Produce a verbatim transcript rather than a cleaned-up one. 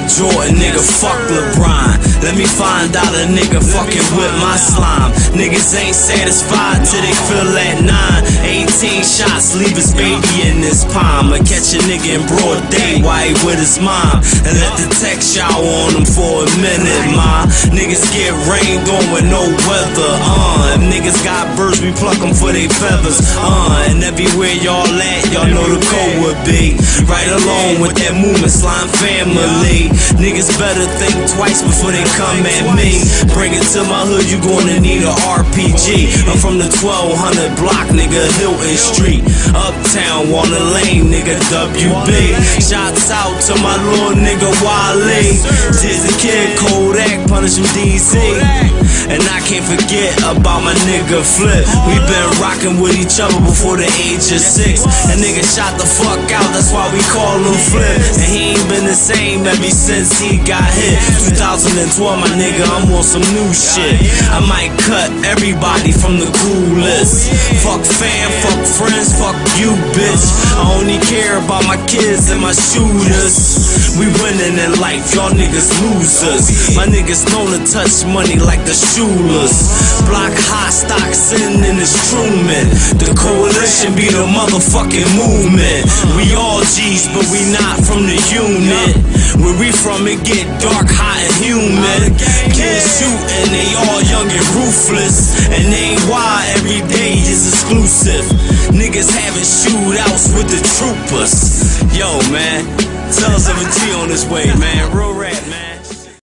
Jordan, nigga, fuck LeBron. Let me find out a nigga fucking with my slime. Niggas ain't satisfied till they feel at nine. eighteen shots, leave his baby in his palm. I catch a nigga in broad day while he with his mom, and let the tech shower on him for a minute, ma. Niggas get rained on with no weather, uh. If niggas got birds, we pluck them for they feathers, uh. And everywhere y'all at, y'all know the code would be right along with that movement, slime family. Niggas better think twice before they come at me. Bring it to my hood, you gonna need a R P G. I'm from the twelve hundred block, nigga, Hilton Street. Uptown, Warner Lane, nigga, W B. Shots out to my little nigga Wale. Jizzy Kid, Kodak, punish him D C. And I can't forget about my nigga Flip. We been rocking with each other before the age of six. And nigga shot the fuck out, that's why we call him Flip. And he ain't been the same ever since he got hit. two thousand twelve, my nigga, I'm on some new shit. I might cut everybody from the cool list. Fuck fam, fuck friends, fuck you, bitch. I only care about my kids and my shooters. We winning in life, y'all niggas losers. My niggas known to touch money like the Schulers. Block high stock, sitting in this Truman. The coalition be the motherfucking movement. We all G's, but we not from the unit. Where we from, it get dark, hot, and humid. Kids shooting, they all young and ruthless. And they ain't why every day is exclusive. Niggas having shootouts with the troopers. Yo, man, tell us of a T on this way, man. Real rap, man.